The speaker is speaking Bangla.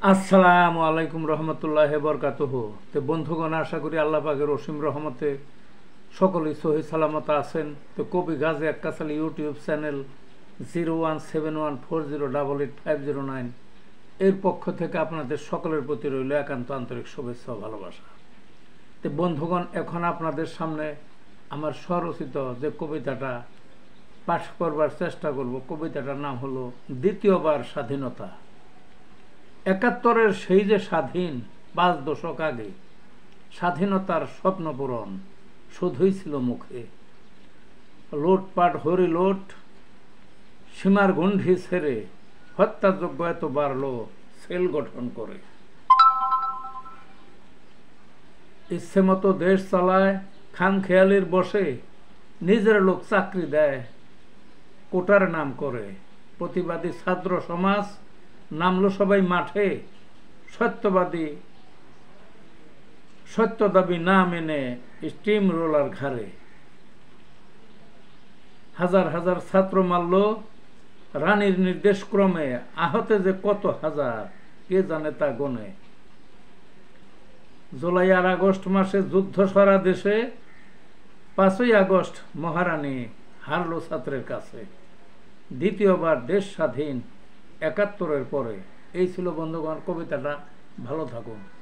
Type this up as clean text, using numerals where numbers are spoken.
আসসালামু আলাইকুম রহমতুল্লাহ বরকাতুহু। তো বন্ধুগণ, আশা করি আল্লাহ পাকের অসীম রহমতে সকলেই সহি সালামত আছেন। তো কবি গাজী আক্কাস আলী ইউটিউব চ্যানেল 017140885009 এর পক্ষ থেকে আপনাদের সকলের প্রতি রইল একান্ত আন্তরিক শুভেচ্ছা ও ভালোবাসা। তো বন্ধুগণ, এখন আপনাদের সামনে আমার স্বরচিত যে কবিতাটা পাঠ করবার চেষ্টা করব, কবিতাটার নাম হলো দ্বিতীয়বার স্বাধীনতা। ৭১-এর সেই যে স্বাধীন ৫ দশক আগে, স্বাধীনতার স্বপ্ন পূরণ শুধুই ছিল মুখে। লুটপাট হরিলোট সীমার গণ্ডি ছেড়ে হত্যাযজ্ঞ এত বাড়ল সেল গঠন করে। ইচ্ছে মতো দেশ চালায় খাম খেয়ালির বসে, নিজের লোক চাকরি দেয় কোটার নাম করে। প্রতিবাদী ছাত্র সমাজ নামলো সবাই মাঠে, সত্য দাবি না মেনে স্টিম রোলার ঘাড়ে। হাজার হাজার ছাত্র মারল রানীর নির্দেশ ক্রমে, আহতে যে কত হাজার কে জানে তা গনে। জুলাই আর আগস্ট মাসে যুদ্ধ সারা দেশে, ৫ই আগস্ট মহারানী হারলো ছাত্রের কাছে। দ্বিতীয়বার দেশ স্বাধীন ৭১-এর পরে। এই ছিল বন্ধুগণ কবিতাটা। ভালো থাকুন।